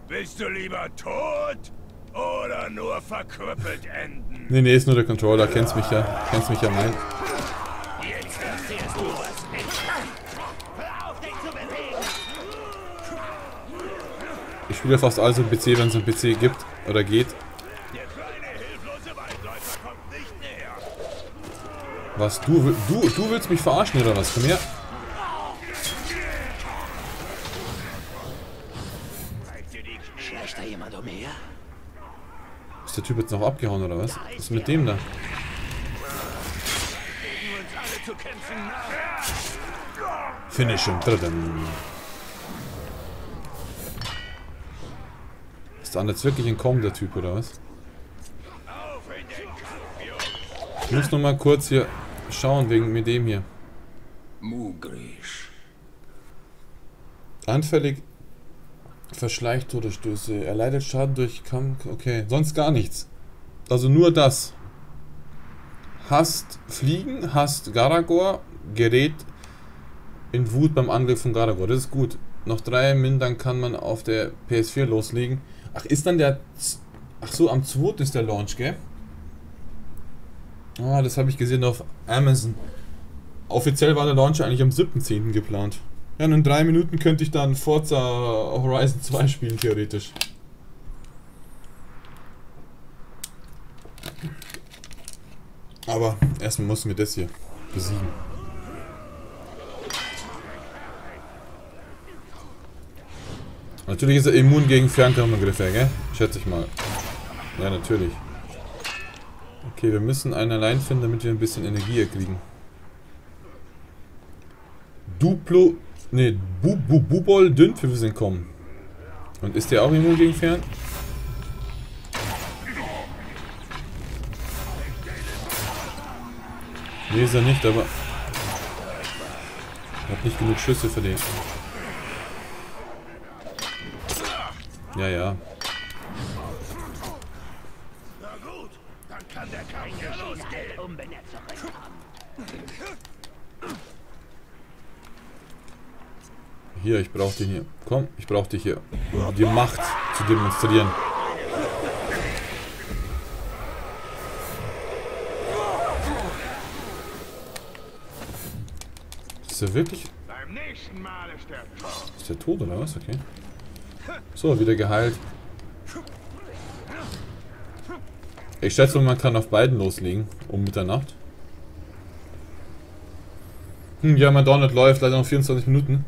Bist du lieber tot oder nur verkrüppelt enden? Nee, ist nur der Controller. Kennst mich ja. Mein. Jetzt erzählst du was nicht. Hör auf, dich zu bewegen! Ich spiele fast alles im PC, wenn es einen PC gibt oder geht. Der kleine hilflose Waldläufer kommt nicht näher. Was? Du willst mich verarschen oder was? Komm her. Schleicht da jemand umher? Ist der Typ jetzt noch abgehauen oder was? Was ist mit dem da? Gegen uns alle zu kämpfen. Finish him. Ist der jetzt wirklich entkommen, der Typ oder was? Auf in den Kampf, Ich muss noch mal kurz hier schauen wegen mit dem hier. Mugrisch. Anfällig. Verschleicht Todesstöße. Er leidet Schaden durch Kampf. Okay, sonst gar nichts. Also nur das. Hasst Fliegen, hasst Garagor, gerät in Wut beim Angriff von Garagor. Das ist gut. Noch 3 Min, dann kann man auf der PS4 loslegen. Ach, ist dann der... Ach so, am 2. ist der Launch, gell? Ah, das habe ich gesehen auf Amazon. Offiziell war der Launch eigentlich am 7.10. geplant. Ja, und in 3 Minuten könnte ich dann Forza Horizon 2 spielen, theoretisch. Aber erstmal müssen wir das hier besiegen. Natürlich ist er immun gegen Fernkampfangriffe, gell? Schätze ich mal. Ja, natürlich. Okay, wir müssen einen allein finden, damit wir ein bisschen Energie erkriegen. Duplo... Ne, Bubol Dünnpfiff sind kommen. Und ist der auch immun gegen Fern? Ne, ist er nicht, aber... Ich hab nicht genug Schüsse für den. Ja, ja. Na gut, dann kann der Kampf ja losgehen. Hier, ich brauch den hier. Komm, ich brauch dich hier. Um die Macht zu demonstrieren. Ist der wirklich... Beim nächsten Mal ist der tot. Ist der tot oder was? Okay. So, wieder geheilt. Ich schätze, man kann auf beiden loslegen. Um Mitternacht. Ja, mein Download läuft leider noch 24 Minuten.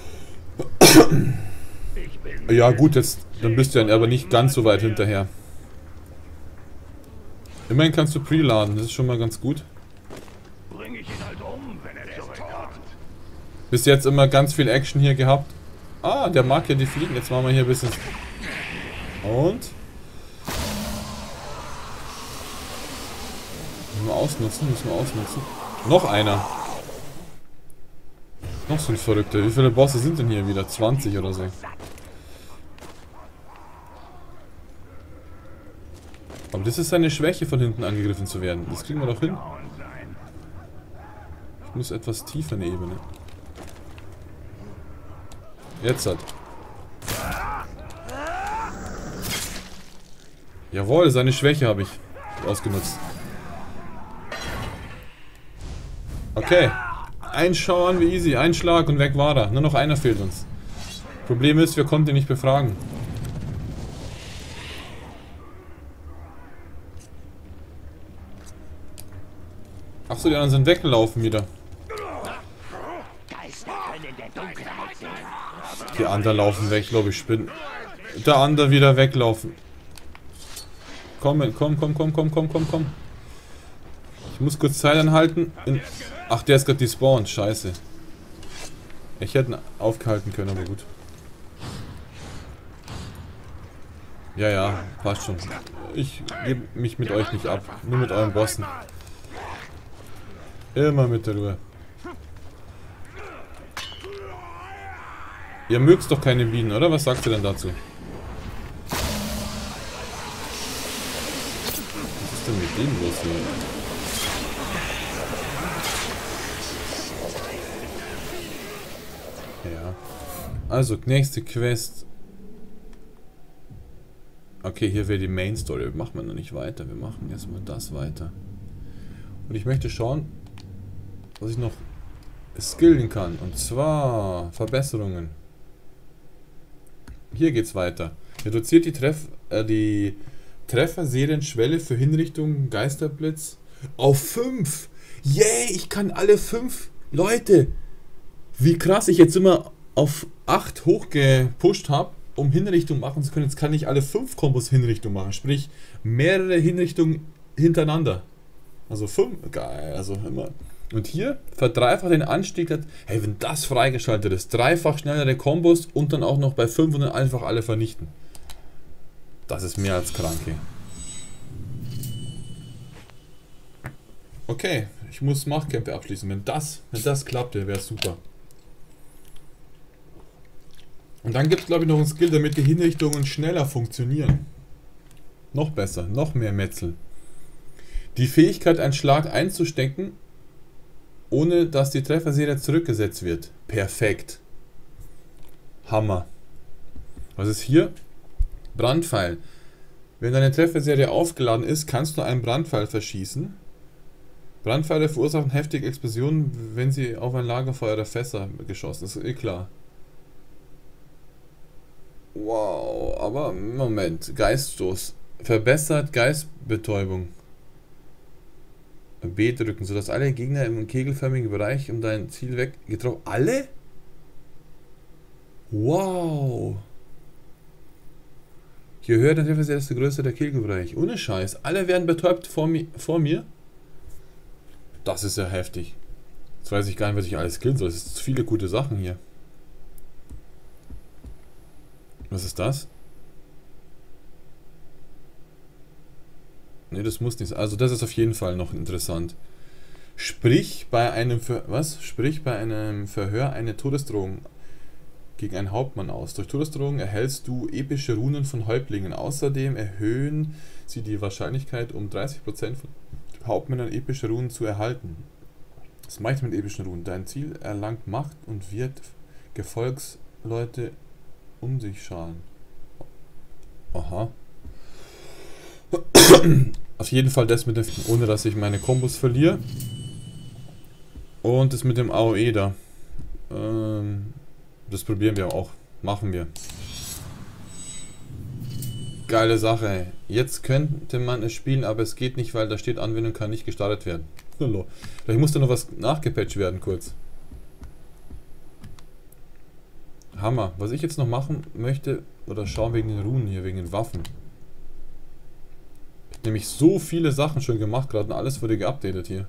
Ja gut, jetzt dann bist du ja aber nicht ganz so weit hinterher. Immerhin kannst du preladen, das ist schon mal ganz gut. Bring ich ihn halt um, wenn er zurückkommt. Bis jetzt immer ganz viel Action hier gehabt. Ah, der mag ja die Fliegen. Jetzt machen wir hier ein bisschen... Und? Müssen wir ausnutzen. Noch einer. Noch so ein Verrückter. Wie viele Bosse sind denn hier wieder? 20 oder so. Aber das ist seine Schwäche, von hinten angegriffen zu werden. Das kriegen wir doch hin. Ich muss etwas tiefer in die Ebene. Jetzt hat. Jawohl, seine Schwäche habe ich ausgenutzt. Okay. Einschauen, wie easy. Ein Schlag und weg war er. Nur noch einer fehlt uns. Problem ist, wir konnten ihn nicht befragen. Achso, die anderen sind weggelaufen wieder. Die anderen laufen weg, glaube ich, spinnen. Der andere wieder weglaufen. Komm. Ich muss kurz Zeit anhalten. Ach, der ist gerade despawned. Scheiße. Ich hätte ihn aufgehalten können, aber gut. Ja, passt schon. Ich gebe mich mit euch nicht ab. Nur mit euren Bossen. Immer mit der Ruhe. Ihr mögt doch keine Bienen, oder? Was sagt ihr denn dazu? Was ist denn mit denen los hier? Ja. Also, nächste Quest. Okay, hier wäre die Main Story. Machen wir noch nicht weiter. Wir machen erstmal das weiter. Und ich möchte schauen, was ich noch skillen kann. Und zwar Verbesserungen. Hier geht's weiter. Reduziert die Treffer-Serienschwelle für Hinrichtung Geisterblitz auf 5. Yay, ich kann alle 5. Leute, wie krass ich jetzt immer auf 8 hochgepusht habe, um Hinrichtung machen zu können. Jetzt kann ich alle 5 Kombos Hinrichtung machen. Sprich, mehrere Hinrichtungen hintereinander. Also 5. Geil, also immer. Und hier verdreifacht den Anstieg. Hey, wenn das freigeschaltet ist, dreifach schnellere Kombos und dann auch noch bei 5 und dann einfach alle vernichten. Das ist mehr als kranke. Okay, ich muss Machtkämpfe abschließen. Wenn das klappt, wäre es super. Und dann gibt es, glaube ich, noch einen Skill, damit die Hinrichtungen schneller funktionieren. Noch besser, noch mehr Metzel. Die Fähigkeit, einen Schlag einzustecken, ohne dass die Trefferserie zurückgesetzt wird. Perfekt. Hammer. Was ist hier? Brandpfeil. Wenn deine Trefferserie aufgeladen ist, kannst du einen Brandpfeil verschießen. Brandpfeile verursachen heftige Explosionen, wenn sie auf ein Lagerfeuer oder Fässer geschossen ist. Ist klar. Wow, aber Moment. Geiststoß. Verbessert Geistbetäubung. B drücken, sodass alle Gegner im kegelförmigen Bereich um dein Ziel weg getroffen. Alle? Wow. Je höher der Treffer ist, desto größer der Kegelbereich. Ohne Scheiß. Alle werden betäubt vor mir. Das ist ja heftig. Jetzt weiß ich gar nicht, was ich alles killen soll. Es sind viele gute Sachen hier. Was ist das? Ne, das muss nicht sein. Also das ist auf jeden Fall noch interessant. Sprich bei einem Verhör eine Todesdrohung gegen einen Hauptmann aus. Durch Todesdrohung erhältst du epische Runen von Häuptlingen. Außerdem erhöhen sie die Wahrscheinlichkeit um 30% von Hauptmännern epische Runen zu erhalten. Was mache ich mit epischen Runen? Dein Ziel erlangt Macht und wird Gefolgsleute um sich scharen. Aha. Auf jeden Fall das mit dem, ohne dass ich meine Kombos verliere. Und das mit dem AOE da. Das probieren wir auch. Machen wir. Geile Sache. Jetzt könnte man es spielen, aber es geht nicht, weil da steht, Anwendung kann nicht gestartet werden. Hallo. Vielleicht muss da noch was nachgepatcht werden kurz. Hammer. Was ich jetzt noch machen möchte, oder schauen wegen den Runen hier, wegen den Waffen. Ich habe nämlich so viele Sachen schon gemacht gerade und alles wurde geupdatet hier.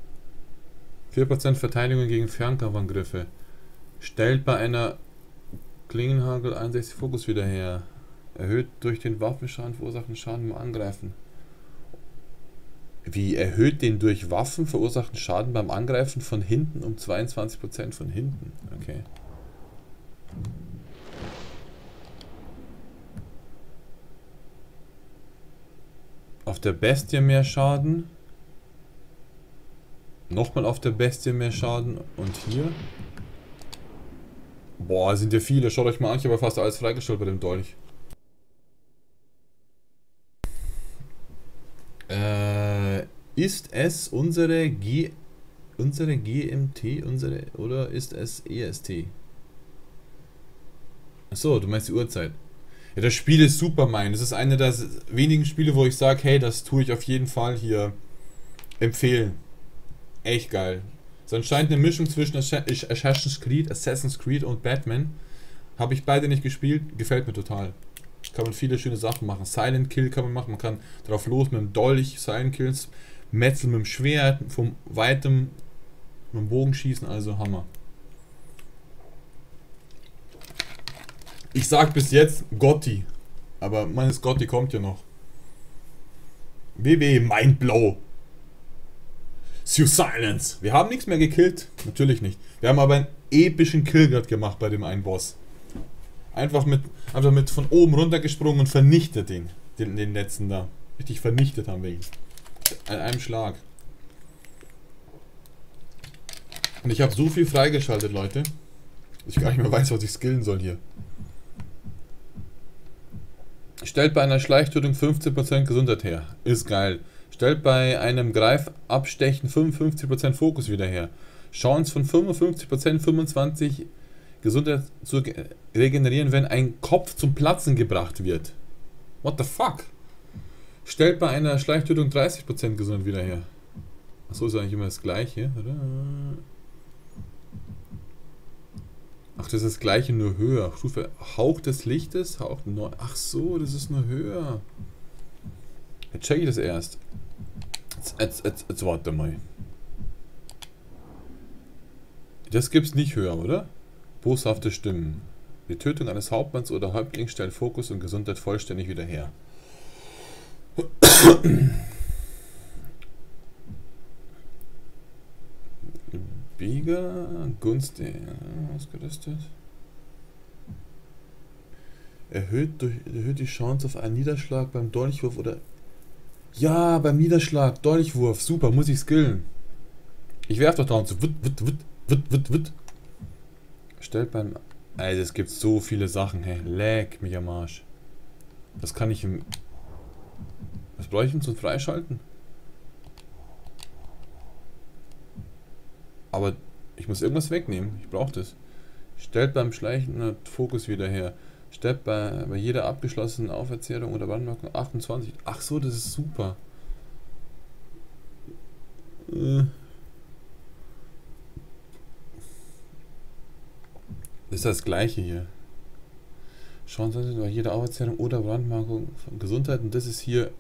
4% Verteidigung gegen Fernkampfangriffe. Stellt bei einer Klingenhagel 61 Fokus wieder her. Erhöht durch den Waffenschaden verursachten Schaden beim Angreifen. Wie erhöht den durch Waffen verursachten Schaden beim Angreifen von hinten um 22% von hinten? Okay. Auf der Bestie mehr Schaden. Nochmal auf der Bestie mehr Schaden. Und hier. Boah, sind ja viele. Schaut euch mal an, ich habe fast alles freigestellt bei dem Dolch. Ist es unsere GMT, oder ist es EST? Achso, du meinst die Uhrzeit. Ja, das Spiel ist super, das ist eine der wenigen Spiele, wo ich sage, hey, das tue ich auf jeden Fall hier empfehlen. Echt geil. Es ist anscheinend eine Mischung zwischen Assassin's Creed und Batman. Habe ich beide nicht gespielt, gefällt mir total. Kann man viele schöne Sachen machen. Silent Kill kann man machen, man kann drauf los mit dem Dolch, Silent Kills, Metzel mit dem Schwert, vom Weitem mit dem Bogen schießen, also Hammer. Ich sag bis jetzt Gotti, aber meines Gotti kommt ja noch. WW Mindblow. Sue Silence. Wir haben nichts mehr gekillt, natürlich nicht. Wir haben aber einen epischen Kill gerade gemacht bei dem einen Boss. Einfach mit von oben runter gesprungen und vernichtet den letzten da. Richtig vernichtet haben wir ihn. An einem Schlag. Und ich habe so viel freigeschaltet, Leute. Ich gar nicht mehr weiß, was ich skillen soll hier. Stellt bei einer Schleichtötung 15% Gesundheit her. Ist geil. Stellt bei einem Greifabstechen 55% Fokus wieder her. Chance von 55%, 25% Gesundheit zu regenerieren, wenn ein Kopf zum Platzen gebracht wird. What the fuck? Stellt bei einer Schleichtötung 30% Gesundheit wieder her. Achso, ist eigentlich immer das gleiche, oder? Ach, das ist das gleiche, nur höher. Stufe Hauch des Lichtes, Hauch neu. Ach so, das ist nur höher. Jetzt check ich das erst. Jetzt warte mal. Das gibt's nicht höher, oder? Boshafte Stimmen. Die Tötung eines Hauptmanns oder Häuptlings stellt Fokus und Gesundheit vollständig wieder her. Bieger, Gunst, ausgerüstet. Erhöht die Chance auf einen Niederschlag beim Dolchwurf oder... Ja, beim Niederschlag, Dolchwurf, super, muss ich skillen. Ich werf doch drauf, so witt. Stellt beim... Alter, es gibt so viele Sachen, hey, leck mich am Arsch. Das kann ich im... Was brauche ich denn zum Freischalten? Aber ich muss irgendwas wegnehmen. Ich brauche das. Stellt beim Schleichen Fokus wieder her. Stellt bei jeder abgeschlossenen Auferzehrung oder Brandmarkung 28. Ach so, das ist super. Das ist das gleiche hier. Schauen Sie bei jeder Auferzehrung oder Brandmarkung von Gesundheit. Und das ist hier...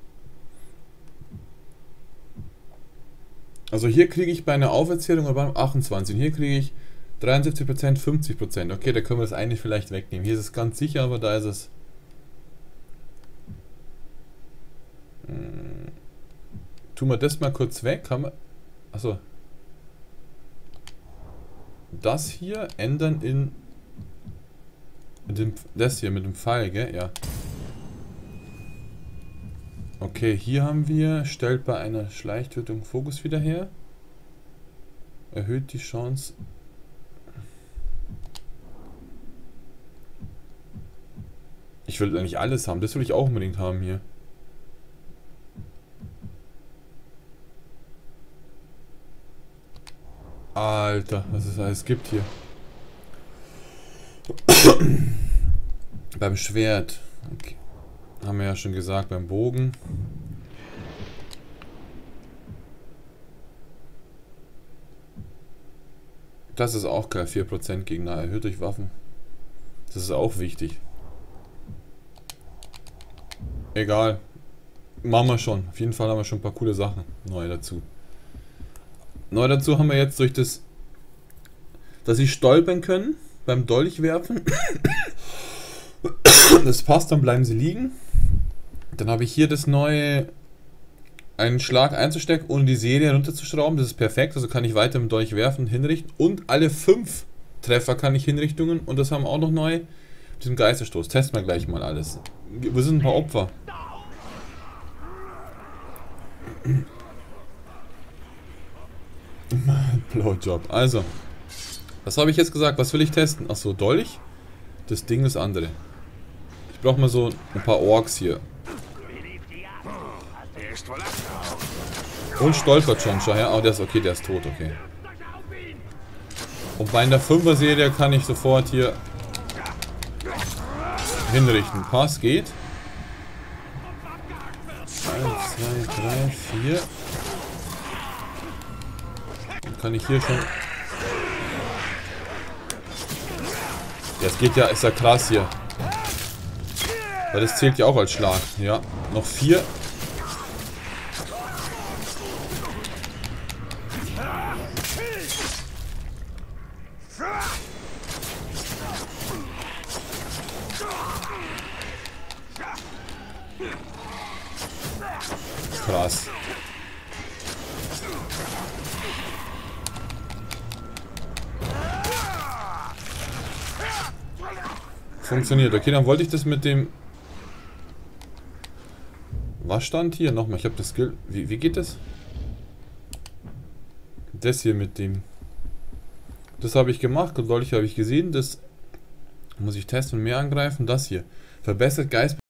Also hier kriege ich bei einer Auferzählung aber 28. Und hier kriege ich 73%, 50%. Okay, da können wir das eine vielleicht wegnehmen. Hier ist es ganz sicher, aber da ist es... Tun wir das mal kurz weg. Haben wir... Achso. Das hier ändern in... Das hier mit dem Pfeil, gell? Ja. Okay, hier haben wir, stellt bei einer Schleichtötung Fokus wieder her. Erhöht die Chance. Ich will eigentlich alles haben, das will ich auch unbedingt haben hier. Alter, was es alles gibt hier. Beim Schwert. Okay. Haben wir ja schon gesagt, beim Bogen. Das ist auch geil, 4% Gegner erhöht durch Waffen. Das ist auch wichtig. Egal. Machen wir schon. Auf jeden Fall haben wir schon ein paar coole Sachen neu dazu. Neu dazu haben wir jetzt durch das, dass sie stolpern können beim Dolchwerfen. Das passt, dann bleiben sie liegen. Dann habe ich hier das neue, einen Schlag einzustecken, ohne die Serie runterzuschrauben. Das ist perfekt, also kann ich weiter mit Dolch werfen, hinrichten. Und alle 5 Treffer kann ich hinrichtungen. Und das haben wir auch noch neu. Mit diesem Geisterstoß. Testen wir gleich mal alles. Wir sind ein paar Opfer. Blowjob. Also, was habe ich jetzt gesagt? Was will ich testen? Achso, Dolch. Das Ding ist andere. Ich brauche mal so ein paar Orks hier. Und stolpert schon, schau her. Oh, der ist okay, der ist tot, okay. Und bei einer 5er-Serie kann ich sofort hier hinrichten. Pass geht. 1, 2, 3, 4. Dann kann ich hier schon... Das geht ja, ist ja krass hier. Weil das zählt ja auch als Schlag. Ja, noch 4. Krass. Funktioniert. Okay, dann wollte ich das mit dem... Was stand hier? Nochmal, ich habe das Skill... Wie geht das? Das hier mit dem... Das habe ich gemacht, und Dolch habe ich gesehen. Das muss ich testen und mehr angreifen. Das hier. Verbessert Geist...